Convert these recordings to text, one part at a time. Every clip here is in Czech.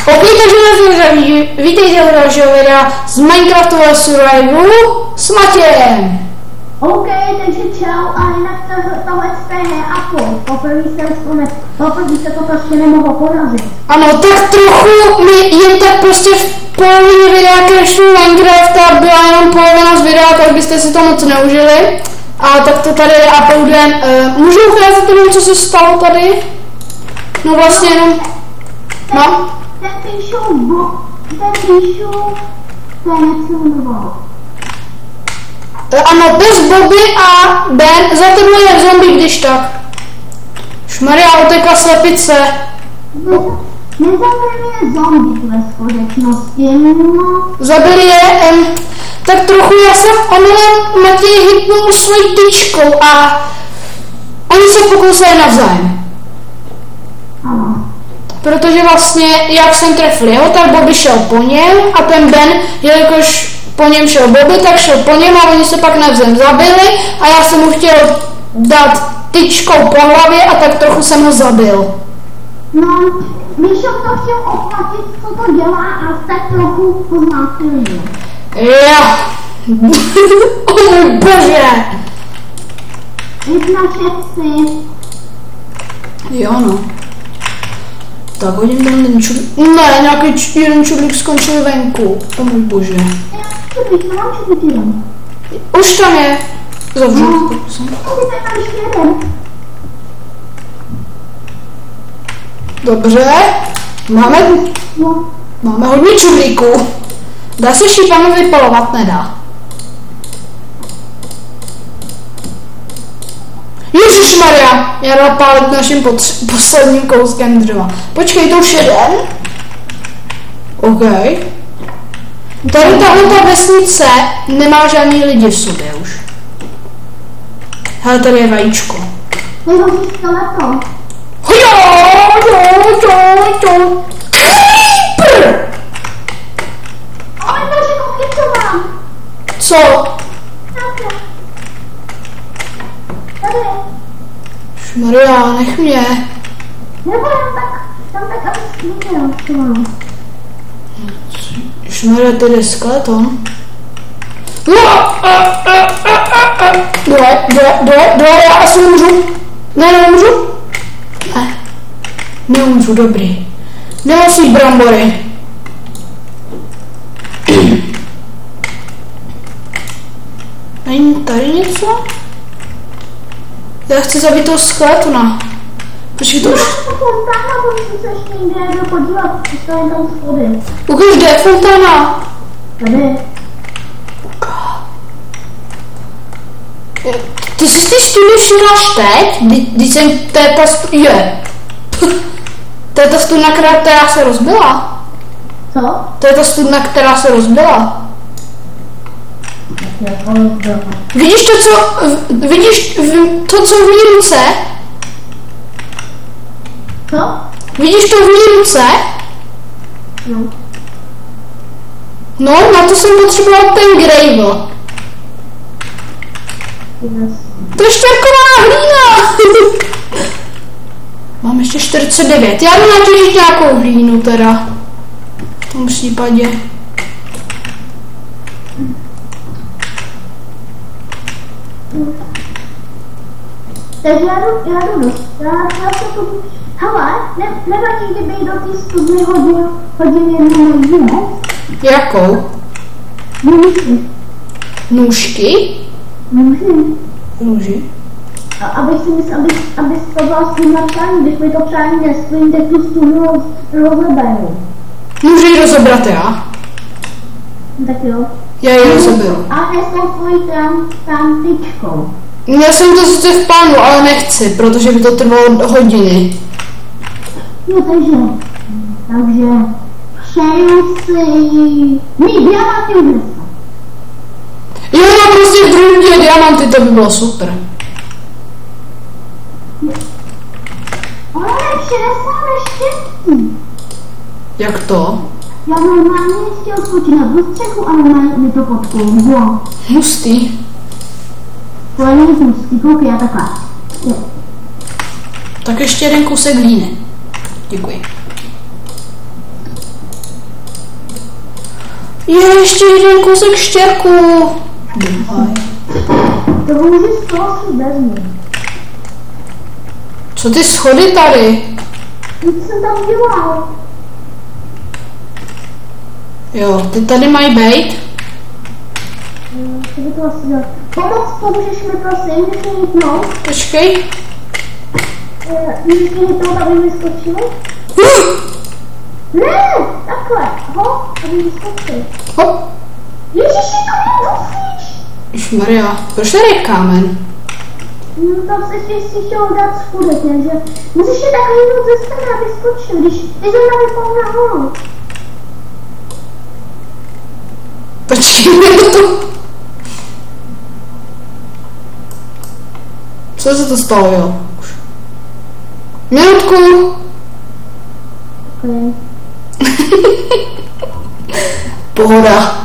Ok, takže vítejte u dalšího videa z Minecraftového survivalu s Matějem. OK, takže čau a jinak tohle je Apple. Poprvé se to prostě nemohlo porazit. Ano, tak trochu mi jen tak prostě v polovině videa crashnu Minecraft a byla jenom polovina z videa, tak byste si to moc neužili. A tak to tady uploadem. Můžu ukázat tomu, co se stalo tady? No vlastně jenom... No? Ten píšu, to je něco jmenovalo. Ano, bez Bobby a Ben, za tebou je zombie, když tak. Šmaria, utekla slepice. Nezabili mě zombie ve skutečnosti, no. Zabili je, tak trochu já jsem omylem Matěj hitnul svojí tyčkou a oni se pokusili navzájem. Ano. Protože vlastně, jak jsem trefil jeho, tak Bobby šel po něm a ten Ben, jelikož po něm šel Bobby, tak šel po něm a oni se pak navzájem zabili a já jsem mu chtěl dát tyčkou po hlavě a tak trochu jsem ho zabil. No, Míšo to chtěl oplatit, co to dělá a tak trochu poznásilil. Já. O můj bože. Jedna všetci. Jo no. Tak hodím tam ten čudlík. Ne, nějaký jeden čudlík skončil venku. O můj bože. Mám čudlík jeden. Už tam je. Zavřu. No, tam ještě jeden. Dobře. Máme hodně čudlíků. Dá se šípami vypalovat? Nedá. Ježišmarja, já dal pálit naším posledním kouskem dřeva. Počkej, to už jeden? OK. Tady tahle vesnice nemá žádný lidi v sobě už. Hele, tady je vajíčko. Nejhorší skeleton. Creeper! Ale bože, kolik to mám? Co? Tady. Šmaria, nech mě. Nebo tam tak, abys viděl, co mám. Šmaria, tady je skeleton. Dole, já asi nemůžu. Ne, nemůžu. Ne. Nemůžu, dobrý. Nemusí brambory. Není tady něco? Já chci zabít toho skeletona. Počkej, to už... Fontána, musím se ještě někde podívat, co je tam schody. Ukaž, kde je fontána? Tady. Ty jsi ty studny všimláš teď? Když jsem, to je ta studna, to je ta studna, která se rozbila. Co? To je ta studna, která se rozbila. Vidíš to, co v mý ruce? Co? Vidíš to v mý ruce? No. No, na to jsem potřeboval ten gravel. Yes. To je štěrkovaná hlína. Mám ještě 49. Já jdu natěžit nějakou hlínu teda. V tom případě. Takže já jdu. Já se tu... Hele, nevadí, kdyby do té studny hodil jednu lidi, ne? Jakou? Nůžky. Nůžky? Nůži? Abys to vlastně napřání, když mi to přání nesplní, tak tu studnu rozeberu. Můžu ji rozebrat já? Tak jo. Já ji rozeberu. A nesou svojí tam tyčkou. Měl jsem to sice v plánu, ale nechci, protože by to trvalo hodiny. No takže přeju si mít diamanty dneska. Jo, no prostě v druhém díle diamanty, to by bylo super. Ale 60 neštěstí. Jak to? Já normálně chtěl skočit na dostřechu a normálně mi to podkouzlo. Hustý. To je nic hustý, koukej, já takhle. Tak ještě jeden kousek hlíny. Děkuji. Je ještě jeden kousek štěrku. To můžu z toho si vezmu. Co ty schody tady? Teď jsem tam dělal. Jo, ty tady mají bejt? Co by to asi dělat? Pomůžeš mi prosím, když mi hitnout? Počkej. Můžeš mi hitnout, aby mi skočil? Ne, takhle. Ho, aby mi skočil. Hop. Ježiši, to nemusíš. Ježišmarja, proč tady je kámen? No tam se si chtěl dát schůdek, jenže musíš je takhle jednou ze strany, aby skočil, když ty zrovna vypadl na holu. Počkej, to. Co se to stalo, jo? Minutku. Okay. Pohoda.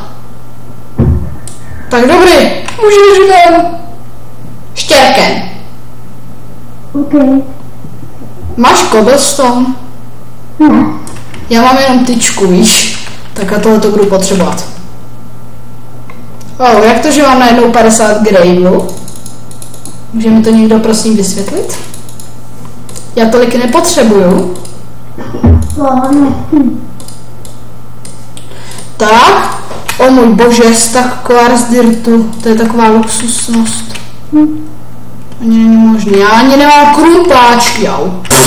Tak dobrý, můžeš ven. Štěrkem. OK. Máš cobblestone? Ne. Já mám jenom tyčku, víš? Tak a tohle to budu potřebovat. Oh, jak to, že mám najednou 50 gravelů? Může mi to někdo prosím vysvětlit? Já tolik nepotřebuju. Tak, o můj bože, stack quartz dirtu, to je taková luxusnost. Ani není možné, já ani nemám krumpáč, jau.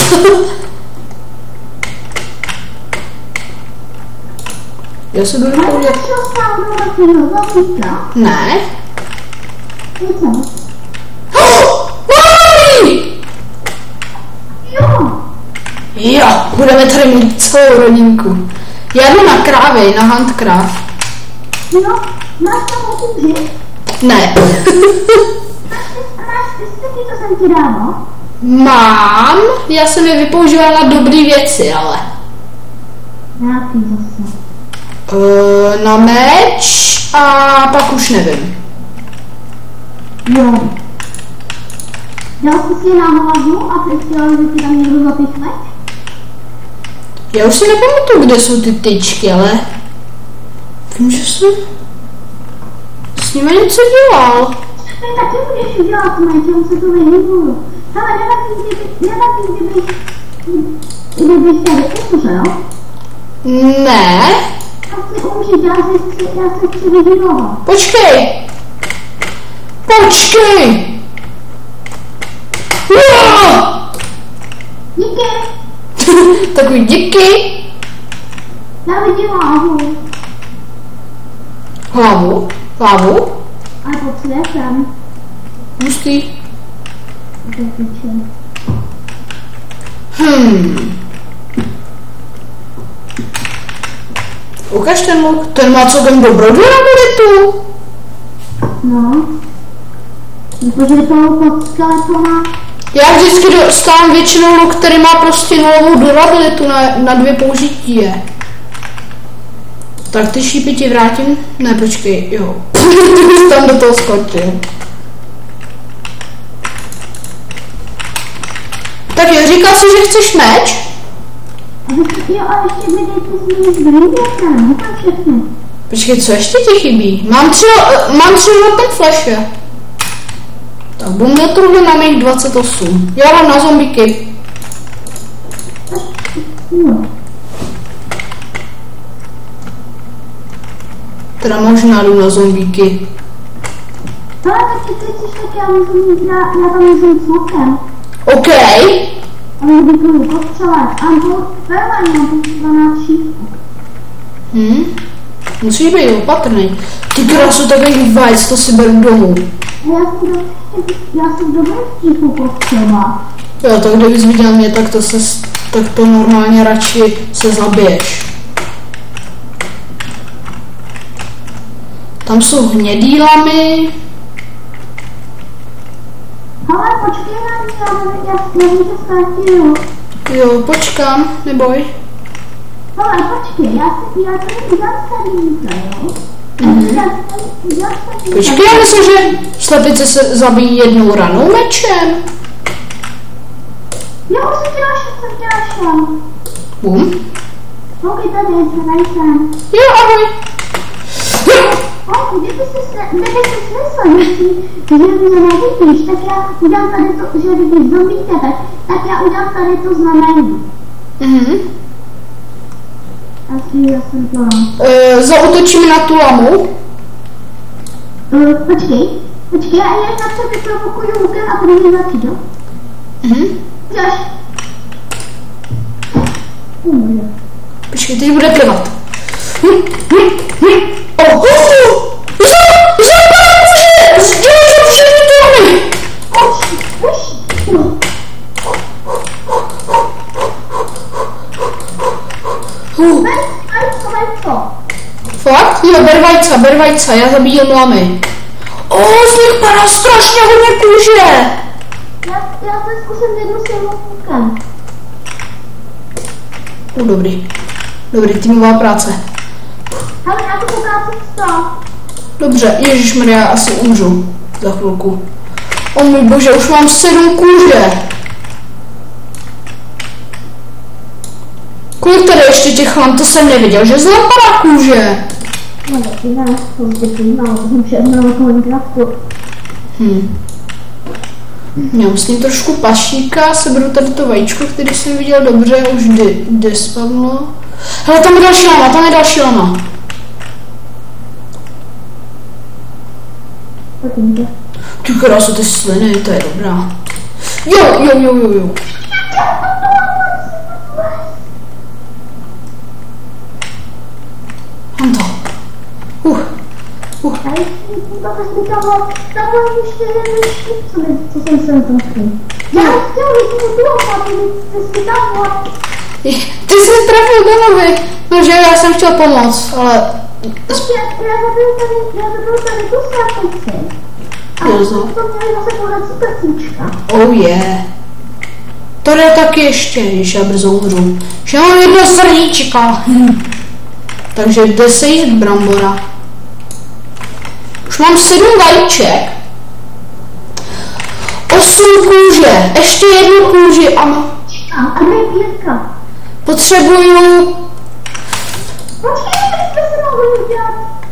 Já se budu podívat. Ne. Jo, budeme tady mít celou rodinku. Já jdu na krávy, na handcraft. Jo, máš tam kuři? Ne. Máš pistolky, co jsem ti dával? Mám, já jsem je vypoužívala na dobré věci, ale. Nějaký zase. Na meč a pak už nevím. Jo. Dal jsi si je na hlavu a teď chtěla, že ti tam někdo zapichne? Já už si nepamatuju, kde jsou ty tyčky, ale vím, že jsem s nimi něco dělal. Ty taky budeš udělat meč, já se to vyhybuju. Ale kdybych tady umřel, jo? Ne. Tak si umřít, já se chci vyhybovat. Počkej. Počkej. Jo! Díky. Takový díky. Já vidím hlavu. Hlavu? Hlavu? A pod světem. Hustý. To je piče. Ukaž ten luk, ten má celkem dobrou durabilitu. No. Protože toho pod skeletoma. Já vždycky dostávám většinou luk, který má prostě nulovou durabilitu na 2 použití je. Tak ty šípy ti vrátím? Ne, počkej, jo. Ty bys tam do toho skočil. Tak jo, říkal jsi, že chceš meč? Jo, a ještě mi dejte z mě zbrývěka, tam všechny. Počkej, co ještě ti chybí? Mám 3 open flashe. Tak bundetrudle mám jich 28. Já mám na zombíky. Jo. Teda možná jdu na zombíky. Ale taky ty chceš, tak já můžu mít, já tam můžu jít s lukem. OK. A mě by to potřebovat. A to velmi mám tu 12 šípů. Musíš být opatrný. Ty krásu, takových vajc, to si beru domů. Já jsem dobrý šípu potřeba. Jo, tak kdybys viděl mě, tak to normálně radši se zabiješ. Tam jsou hnědý lamy. Ale počkej na mě, já nevím, že ztratím. Jo, počkám, neboj. Ale počkej, já to udělám starýmka, jo? Počkej, já myslím, že slepice se zabijí jednou ranou mečem. Jo, už jsem dělala šel. Bum. Ok, tady jsem. Jo, ahoj. kdyby se snesl, že mi to nevidíš, tak já udělám tady to, že vidíš zombíka, tak já udělám tady to znamení. Asi já jsem to... Zaútočíme na tu lamu. Počkej, já jen na sebe provokuju lukem a budu mě začít, jo? Jdeš. Počkej, teď bude plivat. Fakt? Jo, ber vajce, já zabíjím lamy. Z nich padá strašně hodně kůže. Já to zkusím jednu silnou lukem. Dobrý, týmová práce. Ale já to ukážu 100. Dobře, ježišmarja, asi umřu za chvilku. O můj bože, už mám 7 kůže. Kolik tady ještě těch lam, to jsem neviděl, že znám padá kůže. No taky ne, to zbytý málo, jsem všechno na Minecraftu. Já myslím trošku pašíka, seberu tady to vajíčko, který jsem viděl dobře, už kde spadlo. Hele, tam je další lama, Ty krásu, ty sliny, to je dobrá. Jo. Mám to. Tam ještě jeden štíp, co jsem se trafil. Já chtěl jít toho, aby jsi tam. Ty jsi trafil do nohy. No, že já jsem chtěl pomoct, ale... Já zabil tady tu slápici. A to měli zase podací pecíčka. To jde taky ještě, když já brzo umřu. Že mám jedno srdíčka. Takže jde se jít brambora. Už mám 7 vajíček. 8 kůže. Ještě jednu kůži, ano. A ne pětka. Potřebuju... Počkej, jsme se mohli udělat.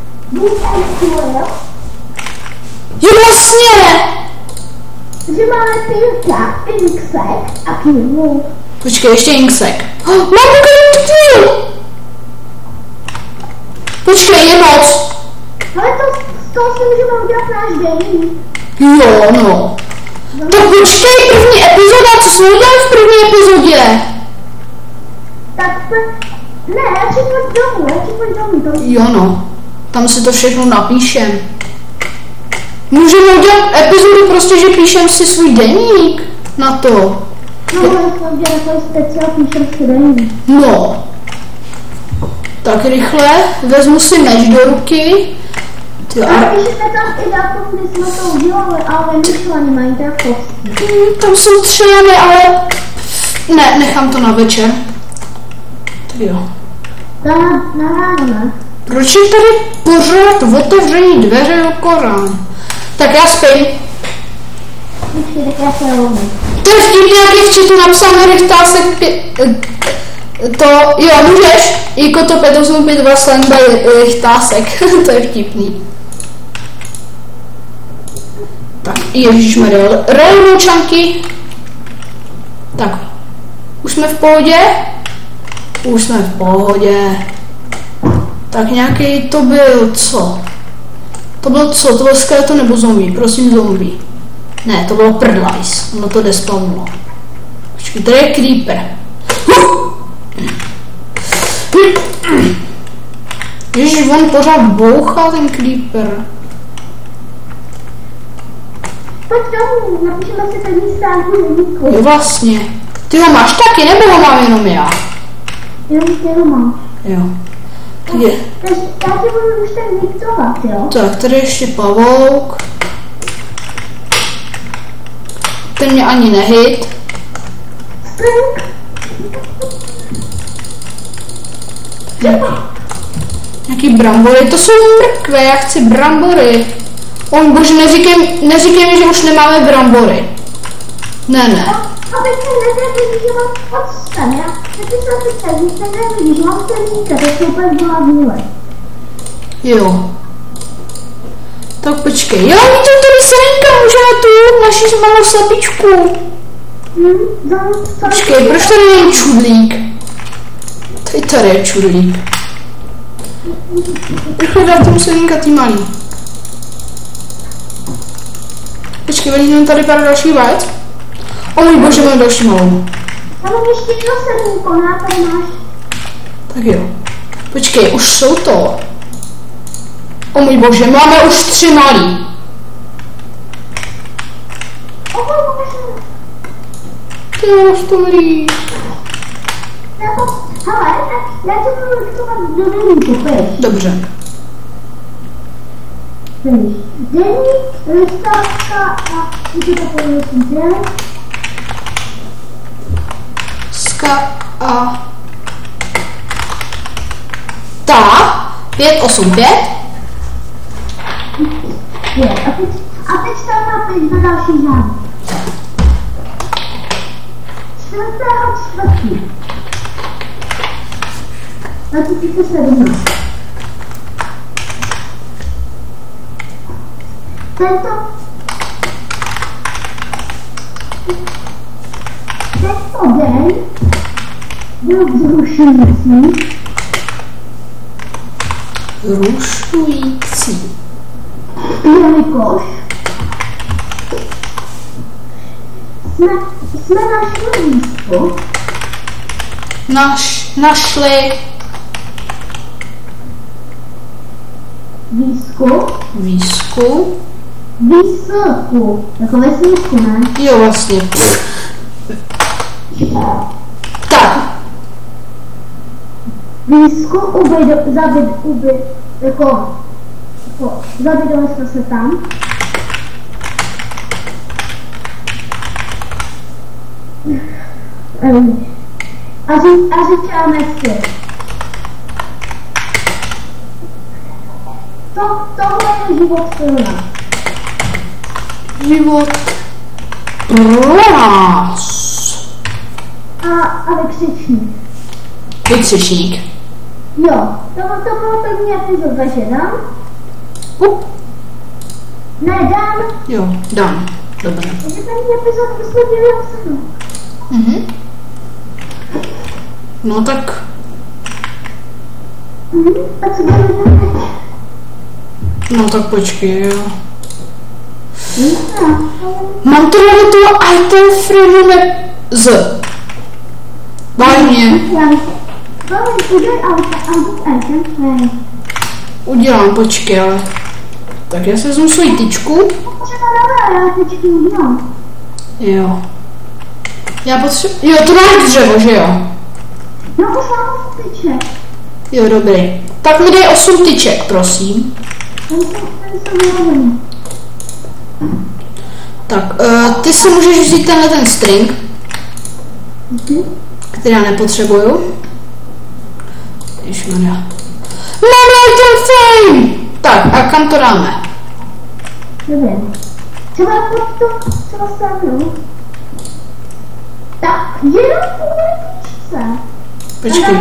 Jo, vlastně. Že máme pětka, inksek a knihu. Počkej, ještě inksek. Mám knihu. Počkej, je moc. Ale to si můžeme udělat náš denní. Jo, no. Tak počkej, první epizoda, co jsme udělali v první epizodě? Tak ne, radši pojď domů, Jo, no. Tam si to všechno napíšem. Můžeme udělat epizodu prostě, že píšem si svůj deník na to. No, to je takový speciál, píšem si deník. No. Tak rychle, vezmu si meč do ruky. A píšete tam i datum, kdy jsme to udělali, ale nemyšlo ani Minecraftovský. Tam jsou 3 lamy, ale... Ne, nechám to na večer. Tak jo. Na ráno, ne? Proč je tady pořád otevření dveře do Korán? Tak já spím. Počkej, tak já se rovnu. To je vtipně, jak je v chatu napsáno Richtásek to, jo, můžeš. Jako to 582 slang by Richtásek. To je vtipný. Tak, ježišmarja, rolničanky. Tak, už jsme v pohodě? Už jsme v pohodě. Tak nějaký to byl co? To byl co? To byl skeleton nebo zombie? Prosím zombie. Ne, to bylo prdlajs. Ono to despawnulo. Počkej, tady je creeper. Ježiš, on pořád bouchá ten creeper. Pojď domů, napíšeme si první stránku deníku. Jo, vlastně. Ty ho máš taky, nebo ho mám jenom já? Jenom mám. Jo. Takže já ti budu už ten diktovat, jo? Tak, tady ještě pavouk. Ten mě ani nehyt. Nějaký brambory, to jsou mrkve, já chci brambory. O bože, neříkej mi, že už nemáme brambory. Ne. A teď jsem nevěděl, že mám odstan, já teď jsem si sedí, jsem nevěděl, že mám serníka, to jsou úplně byla vůle. Jo. Tak počkej, jo, vidím tady Selinka, můžeme tu naši malou slepičku. Počkej, proč tady není čudlík? Tady je čudlík. Rychle dát tomu Selinka tý malý. Počkej, vezmeme tady pár další vajec. O můj bože, mám další malou. Já mám ještě jedno Selinko, na tady máš. Tak jo. Počkej, už jsou to. O můj bože, máme už 3 malí. Ty máš to malý. Hele, já to budu diktovat do deníku, peš. Dobře. Deník, listávka a je to takový den. Ska a... Ta. 5, 8, 5. Je, a teď tam napět na další řád. 4.4. 2017. Tento den byl vzrušující. Rušující. Jelikož jsme našli výzku. Našli výzku. Jako vesničku, ne? Jo, vlastně. Tak. Výzku zabydali jsme se tam. A říkáme si. Tohle je život pro nás. Život pro nás. A vykřičník. Vykřičník. Jo, to bylo první epizod, takže dám. Ne, dám. Jo, dám. Dobře. Takže první epizod jsme měli obsahnout. No tak. A co budeme teď? No tak počkej, jo. No. Mám to na toho item frame z. Vážně. Udělám, počkej, ale. Tak já se vezmu svoji tyčku. Jo. Já potřebuji. Jo, to máš dřevo, že jo? No už mám tyček. Jo, dobrý. Tak mi dej 8 tyček, prosím. Tak, ty si můžeš vzít tenhle ten string, který já nepotřebuju. Ježmarja. Máme ten frame! Tak, a kam to dáme? Nevím. Třeba pod to, třeba stavnu. Tak, jenom půjde tyčce. Počkej.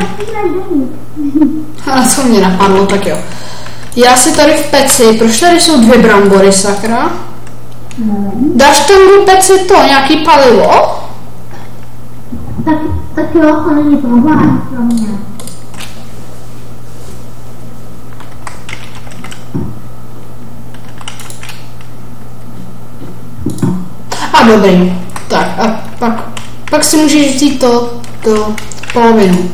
A co mě napadlo, tak jo. Já si tady v peci, proč tady jsou 2 brambory, sakra? Dáš tam do peci to, nějaký palivo? Tak jo, to není problém pro mě. A dobrý. Tak a pak si můžeš vzít to polovinu.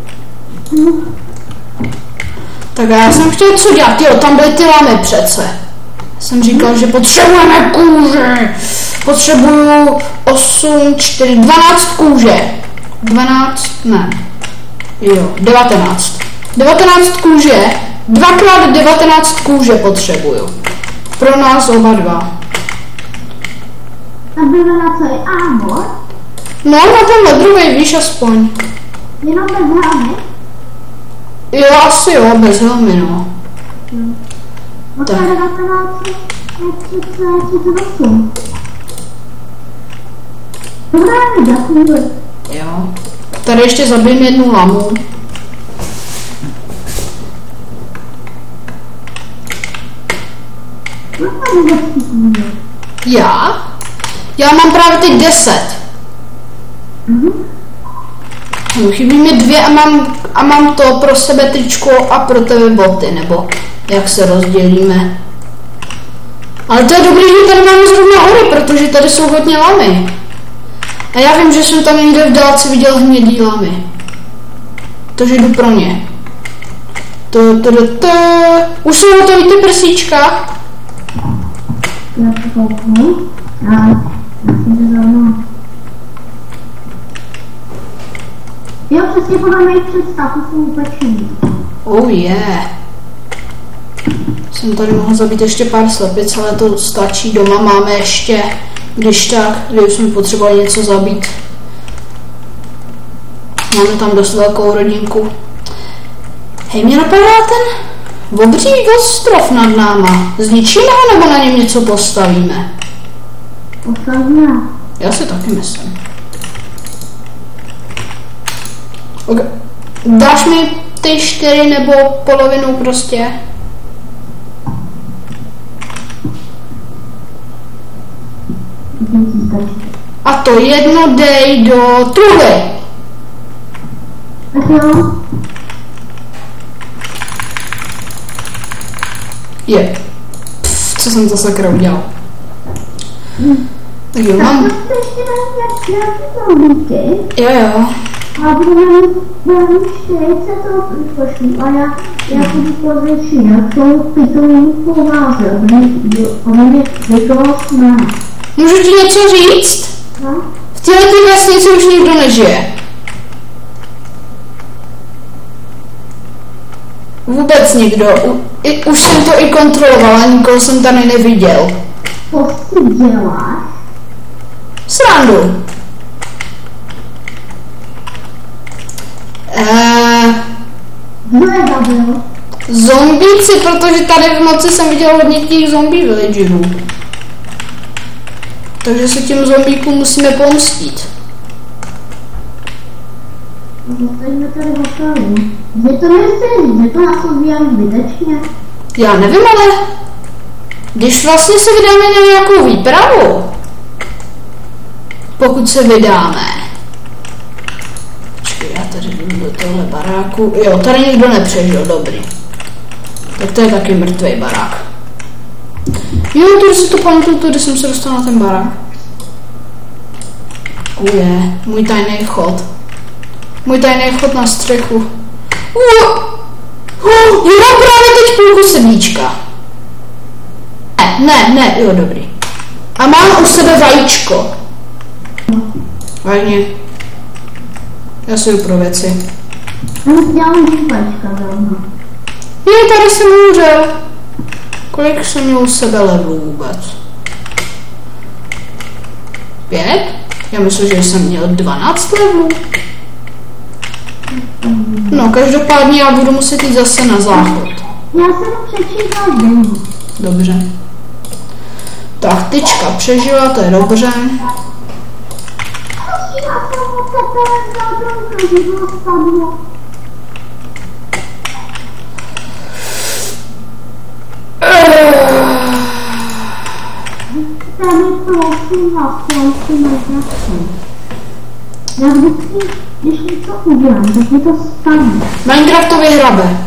Tak já jsem chtěl co dělat, jo, tam byly ty lamy přece. Jsem říkal, že potřebujeme kůže. Potřebuju 8, 4, 12 kůže. 12, ne. Jo, 19. 19 kůže. 2x19 kůže potřebuju. Pro nás oba dva. A bylo na co je ámor? No, na tenhle druhý, víš, aspoň. Jenom bez helmy? Jo, asi jo, bez helmy, no. Od 19 je 38. Dobrá, děkuji. Jo. Tady ještě zabijím jednu lamu. vůbec ty? Já? Já mám právě teď 10. No, chybí mi 2 a mám to pro sebe tričko a pro tebe boty, nebo jak se rozdělíme. Ale to je dobré, že tady máme zrovna hory, protože tady jsou hodně lamy. A já vím, že jsem tam někde v dálce viděl hnědý lamy. Takže jdu pro ně. Už jsou hotový ty prsíčka? Já to kouknu. Já jsem to zrovna. Jo, přesně podle mých představ, to jsou upečený. Oh yeah. Jsem tady mohl zabít ještě pár slepic, ale to stačí. Doma máme ještě, když tak, když jsme potřebovali něco zabít. Máme tam dost velkou rodinku. Hej, mě napadá ten obří ostrov nad náma. Zničíme ho nebo na něm něco postavíme? Postavíme. Já si taky myslím. Okay. Dáš mi ty 4 nebo polovinu prostě? A to jedno dej do truhly. Tak jo. Je. Co jsem to sakra udělal? Tak jo, mám... Tak to ještě nějaké zombíky. Jo. A budeme ještě to pošlu a já budu pozvětší, jak jsou pitomí pováze, aby mě vykoval jsme. Můžu ti něco říct? No? V této vesnici už nikdo nežije. Vůbec nikdo. Už jsem to i kontrolovala, nikoho jsem tady neviděl. Co si děláš? Srandu. Kdo je zabil? Zombíci, protože tady v noci jsem viděl hodně těch zombie villagerů. Takže se těm zombíkům musíme pomstit. Zostaňme tady hotový. Že to myslíš, že to nás odvíjám zbytečně? Já nevím, ale když vlastně se vydáme na nějakou výpravu, pokud se vydáme. Počkej, já tady jdu do tohle baráku. Jo, tady nikdo nepřežil, dobrý. Tak to je taky mrtvý barák. Jo, tady si to pamatuju, tady jsem se dostal na ten barák. Je, můj tajný vchod. Můj tajný vchod na střechu. Já mám právě teď půlku sedlíčka. Ne, jo, dobrý. A mám u sebe vajíčko. Vážně. Já si jdu pro věci. Já mám vajíčka zrovna. Je, tady jsem umřel. Kolik jsem měl u sebe levelů vůbec? 5? Já myslím, že jsem měl 12 levelů. No, každopádně já budu muset jít zase na záchod. Já jsem přečítala den. Dobře. Tak, tyčka přežila, to je dobře. Já jsem od tebe zábronka, že bylo spadlo. Tam je prosím vás, prosím Minecraftu. Já vždycky, když něco udělám, tak mi to spadne. Minecraft to vyhrabe.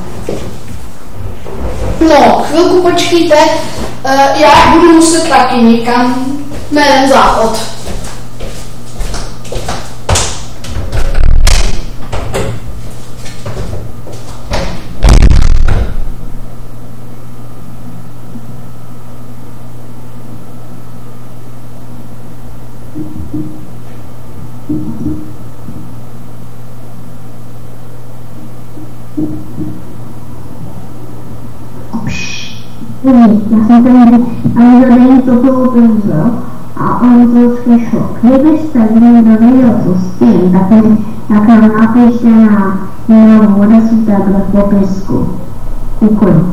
No, chvilku počkejte. Já budu muset taky někam na jeden záchod. Já jsem tady ani zadení toto otevřel a on to slyšel. Kdybyste někdo věděl, co s tím, tak nám napište na e-mailu odesíte takhle v popisku. Děkuji.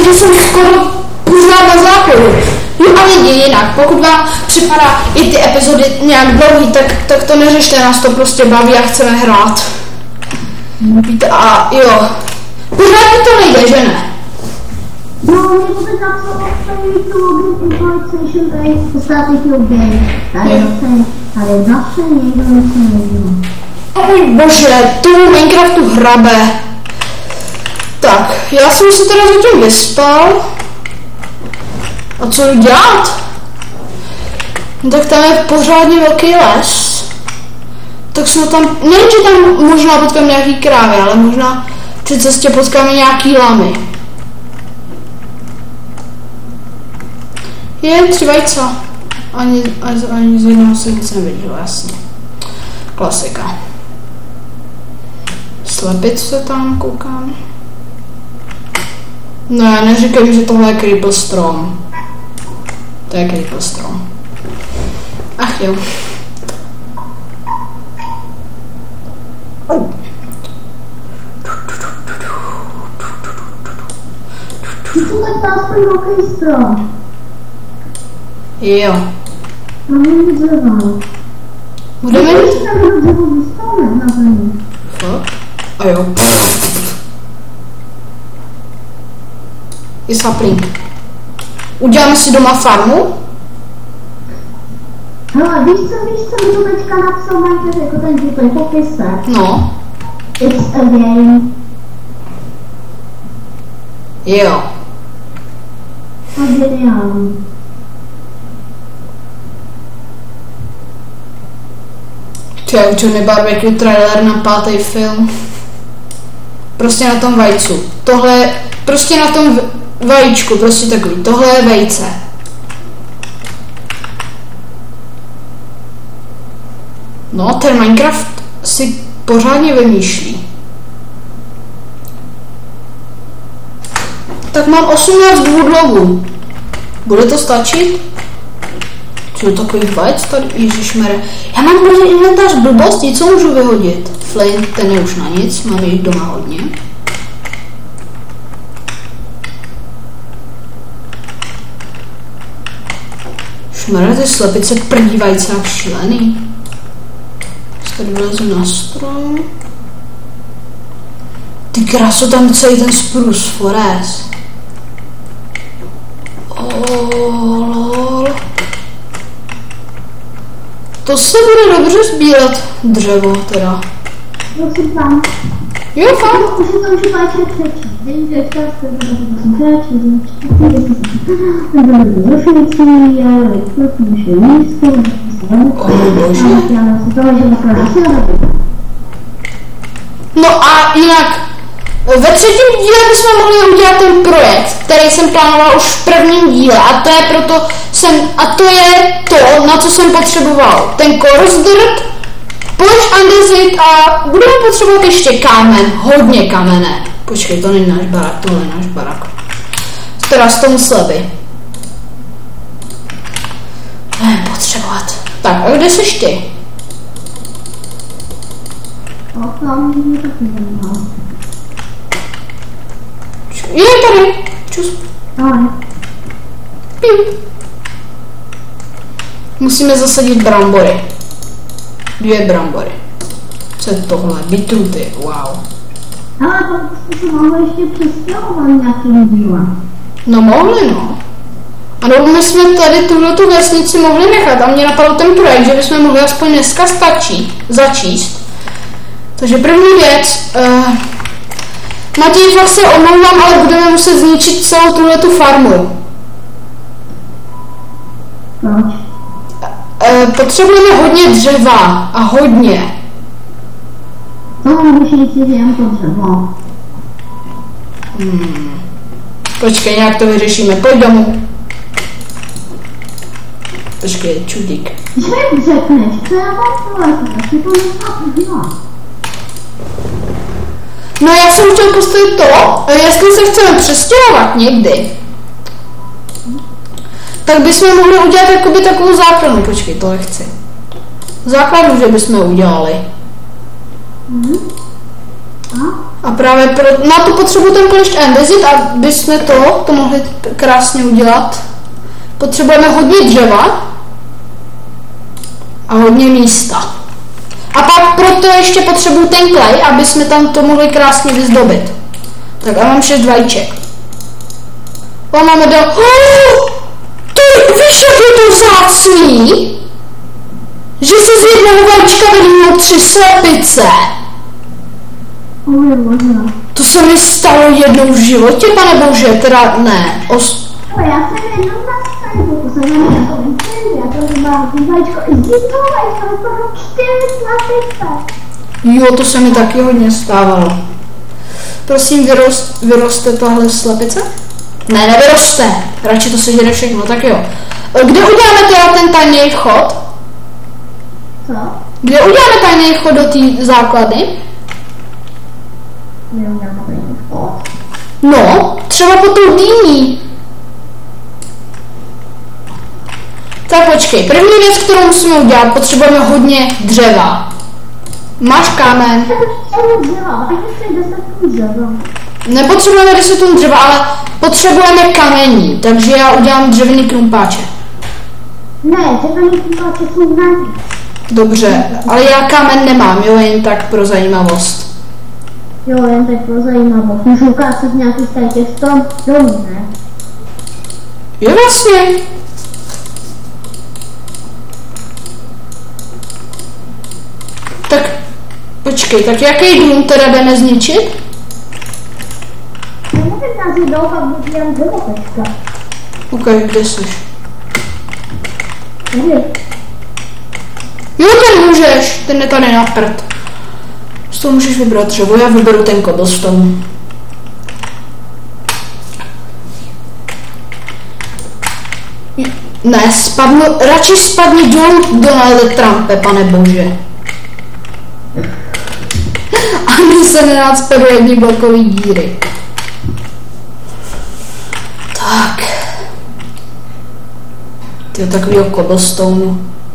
že jsem skoro pořád na základu. Jo a lidi, jinak, pokud vám připadá i ty epizody nějak dlouhý, tak to neřešte, nás to prostě baví a chceme hrát. Víte, a jo, pořád mi to nejde, že ne? No, mě vůbec napsal tu login PlayStation Base, static login, tady zase někdo něco nejde. Oj bože, tu Minecraftu hrabe. Tak, já jsem se teda zatím vyspal. A co dělat? No, tak tam je pořádně velký les. Tak jsme tam, nevím, že tam možná potkáme nějaký krávy, ale možná při cestě potkáme nějaký lamy. Je 3 vajca. Ani z jednoho se nic neviděl, jasně. Klasika. Slepice tam koukám. Ne, neříkám, že tohle je creeper strom. To je creeper strom. Ach jo. Vůbec aspoň velký strom. Jo. Mám jen dřeva. Budeme mít? Když tam do dřevo vystavit na zemi. Fakt? A jo. Je sapling. Uděláme si doma farmu? Hele, víš co mi to teďka napsal Minecraft jako ten titul popisek? No. It's a game. Jo. A geniální. Johnny Barbecue trailer na 5. film. Prostě na tom vajcu. Tohle, prostě na tom vajíčku, prostě takový. Tohle je vejce. No, ten Minecraft si pořádně vymýšlí. Tak mám 18 woodlogů. Bude to stačit? Co je takový vajec tady? Ježišmere. Já mám prostě inventář blbosti, co můžu vyhodit? Flint, ten je už na nic, mám jich doma hodně. Šmere, ty slepice prdí vajce jak šílený. Tady vlezu na strom. Ty krásu, tam celý ten spruce forest. Lol. To se bude dobře sbírat dřevo teda. Prosím vám. Jo, fakt. Už si to můžu páčet přečíst. Není teďka, musím No a jinak, ve 3. díle bychom mohli udělat ten projekt, který jsem plánoval už v 1. díle a to je to, na co jsem potřeboval. Ten coarse dirt, polish andesite a budeme potřebovat ještě kámen, hodně kamene. Počkej, to není náš barák, tohle je náš barák. Teda z tomu sleby. Budeme potřebovat. Tak, a kde seš ty? Je tady. Čus. Musíme zasadit brambory. 2 brambory. Co je tohle? Bitruty, wow. Ale pak jste se mohli ještě přestěhovat nějakým dílem. No mohli, no. Ano, my jsme tady tuhletu vesnici mohli nechat a mě napadl ten projekt, že bychom mohli aspoň dneska začíst. Takže první věc, Matěj, fakt se omlouvám, ale budeme muset zničit celou tuhletu farmu. Proč? Potřebujeme hodně dřeva a hodně. To můžeš říct, že jen to dřevo. Počkej, nějak to vyřešíme, pojď domů. Počkej, čudík. Že mi řekneš, co já mám tohle, si to nechápu dělat. No já jsem chtěl postavit to, jestli se chceme přestěhovat někdy, tak bychom mohli udělat jakoby takovou základnu. Počkej, tohle chci. Základnu, že bychom udělali. A právě na to potřebuji ten klešť andezit, aby jsme to mohli krásně udělat. Potřebujeme hodně dřeva a hodně místa. A pak proto ještě potřebuji ten klej, aby jsme tam to mohli krásně vyzdobit. Tak a mám 6 vajíček. A máme do... Ty víš, jak je to vzácný? Že se z jednoho vajíčka vylínou 3 slepice. To se mi stalo jednou v životě, pane bože, teda ne. Já jsem jednou nastavil, to jsem jenom jako vítězí, já to byla vajíčko i z jednoho vajíčka, vypadlo 4 slepice. Jo, to se mi taky hodně stávalo. Prosím, vyroste tahle slepice? Ne, nevyroste. Radši to sežere všechno, tak jo. Kde uděláme teda ten tajný vchod? Co? Kde uděláme tajný vchod do té základny? Neuděláme tajný vchod. No, třeba po tou dýní. Tak počkej, první věc, kterou musíme udělat, potřebujeme hodně dřeva. Máš kámen? Nepotřebujeme 10 tun dřeva, ale potřebujeme kamení, takže já udělám dřevěný krumpáče. Ne, dřevěný krumpáče jsou navíc. Dobře, ale já kámen nemám, jo, jen tak pro zajímavost. Jo, jen tak pro zajímavost. Můžu ukázat nějakých těch domů, ne? Jo, vlastně. Tak, počkej, tak jaký dům teda jdeme zničit? Já nevím, nás je dlouho, budu jen dřevotečka. OK, kde jsi? Tady. Jo, ten můžeš, ten je tady na prd. Z toho můžeš vybrat dřevo, já vyberu ten cobblestone. Ne, radši spadni dolů, Donalde Trumpe, pane bože. Ani se nenacpe do jedné blokové díry. Tak. Tyjo, takovýho cobblestoneu.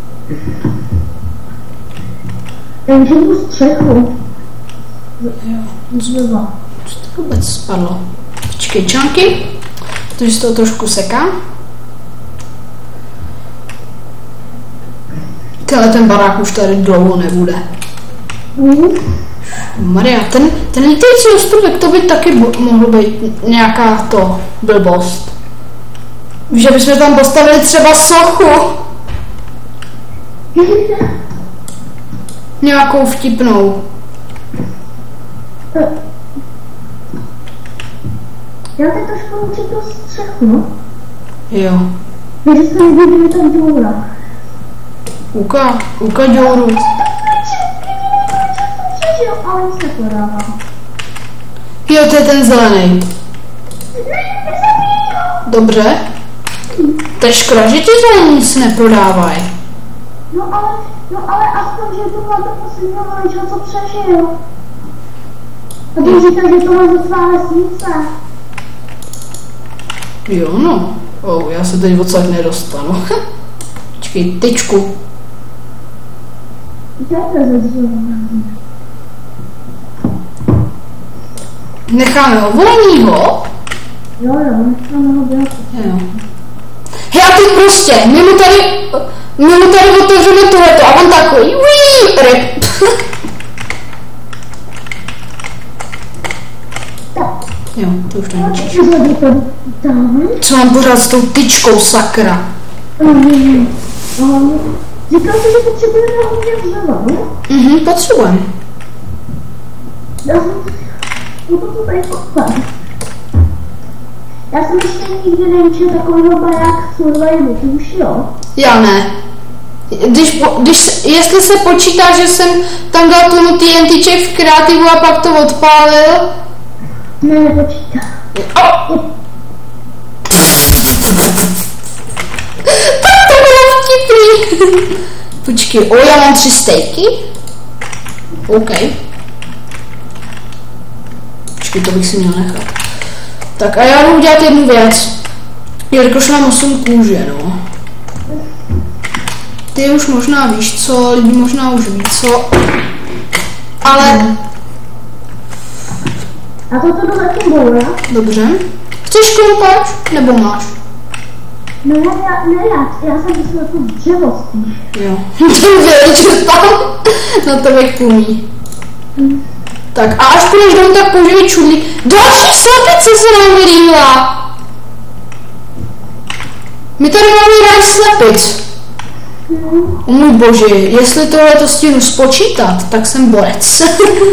Takže tu střechu. Jo. Dřeva. Co to vůbec spadlo? Počkej, čanky. Protože se to trošku seká. Ten barák už tady dlouho nebude. Maria, ten lítající ostrůvek, to by taky mohlo být nějaká to blbost. Že bychom tam postavili třeba sochu. Nějakou vtipnou. Já teď trošku učit tu střechu, no? Jo. Takže jsem viděl ten důra. Uka děuru. Ale nic nepodávám. Jo, to je ten zelený. Dobře. To je škoda, že ti zelený nic neprodávají. No ale aspoň, že to má to posledního malička, co přežil. A ty říkáš, že to má ze svá vesnice. Jo, no. Já se teď odsaď nedostanu. Počkej, tyčku. Necháme ho volnýho. Jo, necháme ho dělat. Jo. Hej, a teď prostě, my mu tady otevřeme tohleto a on takový, ryb. Jo, to už neníčíš. Co mám pořád s tou tyčkou, sakra? Říkal jsi, že potřebujeme hodně dřeva, ne? Potřebujeme. Já to tady poklad. Já jsem ještě nikdy neviděl takovýho barák survivalu, ty už jo? Já ne. Jestli se počítá, že jsem tam dal tunu TNTček v kreativu a pak to odpálil. Ne, nepočítá. Tak to bylo vtipný. Počkej, já mám 3 stejky? OK. Počkej, to bych si měl nechat. Tak a já budu udělat jednu věc. Jelikož mám 8 kůže, no. Ty už možná víš co, lidi možná už ví co. Ale A toto jdu zatím boura. Dobře. Chceš krumpač, nebo máš? No já jsem myslel tu dřevo spíš. Jo. To vědět, tam na tebe kumí. Tak a až půjdeš domů, tak použij čudlík. Další slepice se nám vylíhla. My tady máme rád slepic. O můj bože, jestli tohle to stihnu spočítat, tak jsem borec.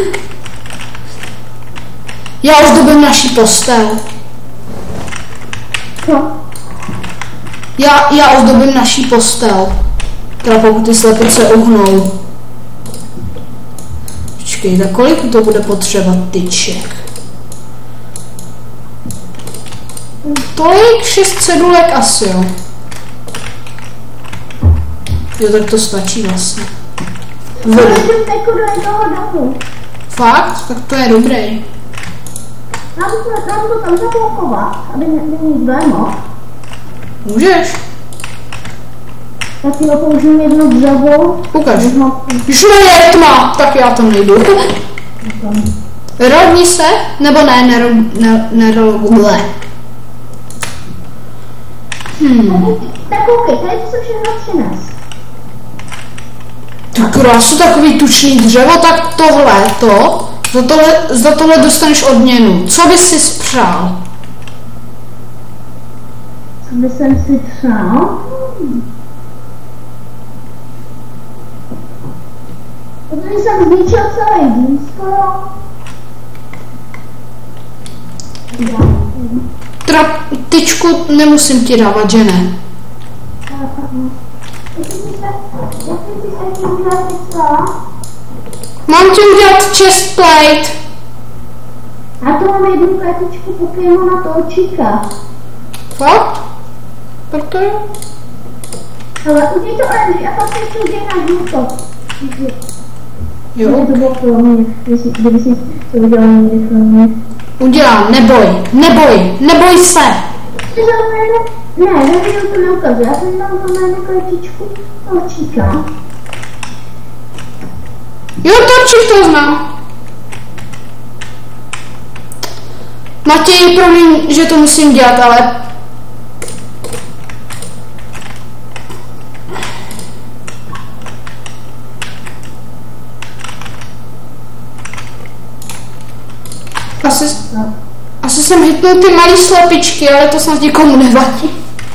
Já už dobím naší postel. Co? Já ozdobím naší postel. Teda pokud ty slepice uhnou. Počkej, tak kolik to bude potřeba tyček? Tolik 6 cedulek asi, jo. Jo, tak to stačí vlastně. Ale jsem teďko do jednoho domu. Fakt? Tak to je dobrý. Mám to tam zablokovat, aby nikdo nemohl. Můžeš? Já si použiju jedno dřevo. Ukaž. Když je tma, tak já tam nejdu. Rodni se? Nebo ne, nerolgule. Tak koukej, tady to se všechno přines. Tak krásu, takový tučný dřevo, tak za tohle dostaneš odměnu. Co bys si spřál? Co by jsem si přál? Protože jsem zničil celý dům skoro. Tyčku nemusím ti dávat, že ne? Mám ti udělat chest plate. A to mám jednu kartičku Pokémona Torčíka. Fakt? Tak to je. Ale uděj to oranží a pak ještě uděj na žluto. Jo. To bylo pro mě, kdyby si to udělal někdy pro mě. Udělám, neboj se. Ne, neviděl to neukazuje, já jsem tam na kartičku Torčíka. Jo, Torčík to znám. Matěj, promiň, že to musím dělat, ale... Asi jsem hitnul ty malé slepičky, ale to snad nikomu nevadí.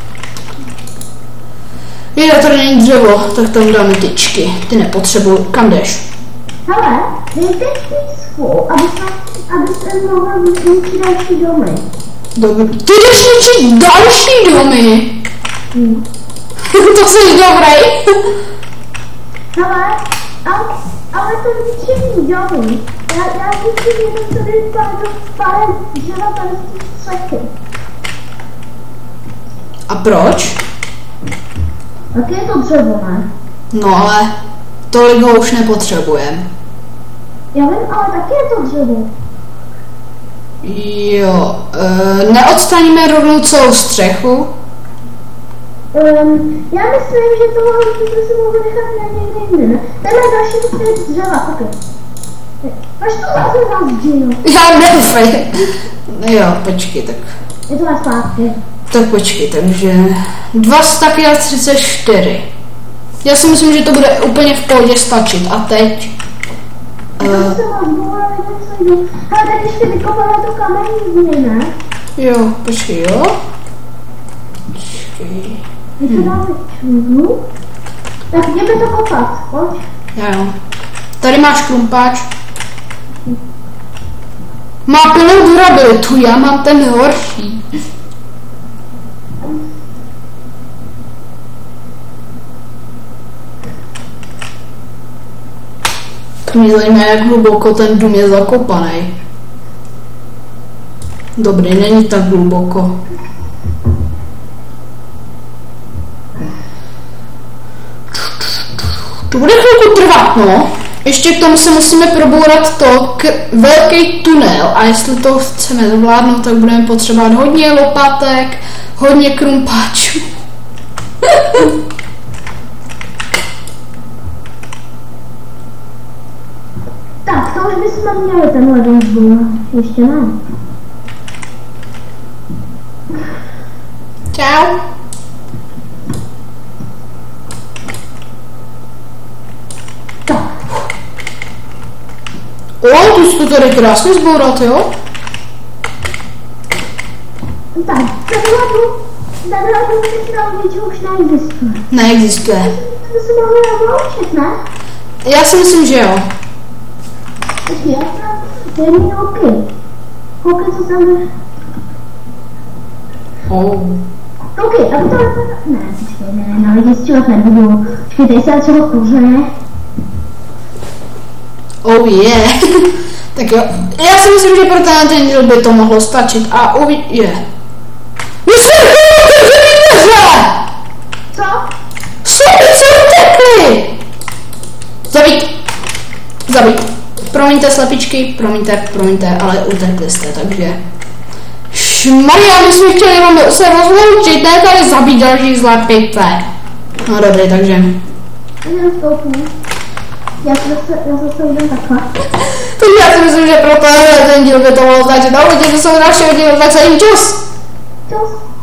Jde, tady není dřevo, tak tam dáme tyčky. Ty nepotřebuji. Kam jdeš? Hele, dejte písku, abyste mohla vyzničit další domy. Dobře. Ty jdeš ničit další domy? To jsi dobrý. Hele, ale to ničení domy. Já zničím jenom tady pár dřeva tady z těch střechy. A proč? Tak je to dřevo, ne? No ale tolik ho už nepotřebujeme. Já vím, ale taky je to dřevo. Jo, neodstraníme rovnou celou střechu? Já myslím, že tohle byste si mohli nechat na někde jinde, ne? Tenhle další je dřeva, takhle. Až to zase vás džinu. Já nevím. Jo, počkej, tak. Je to vás zpátky. Tak počkej, takže 2 staky a 34. Já si myslím, že to bude úplně v pohodě stačit. A teď? Ale tak ještě vykopala to kamení z ne? Jo, počkej, jo. Počkej. My to dáme čudu. Tak jdeme to kopat, pojď. Jo. Tady máš krumpáč. Má plnou durabilitu, já mám ten horší. To mě zajímá, jak hluboko ten dům je zakopaný. Dobrý, není tak hluboko. To bude chvilku trvat, no. Ještě k tomu se musíme probourat velký tunel a jestli to chceme zvládnout, tak budeme potřebovat hodně lopatek, hodně krumpáčů. Tak, to No už bychom měli tenhle dům, ještě ne. Čau. Tak. O, ty jsi to tady krásně zbourat, jo? Tak, tenhle dům teď na ničeho už neexistuje. Neexistuje. To se mohli naučit, ne? Já si myslím, že jo. Já to je mý holky. Holky, co tam je? OK, a to ne, počkej, ne, na lidi střílet nebudu. Počkej, tady se třeba kouřené. Oh yeah. Tak jo, já si myslím, že pro ten díl by to mohlo stačit a je. Co? Slepice utekly! Zabít. Promiňte slepičky, promiňte, ale utekli jste, takže... Šmarja, my jsme chtěli jenom se rozloučit, ne tady zabít další slepice. No dobrý, takže... Já zase jdem takhle. Takže já si myslím, že pro ten díl by to mohlo stačit. Ahojte, to jsou dalšího dílu, tak se jim čus! Čus.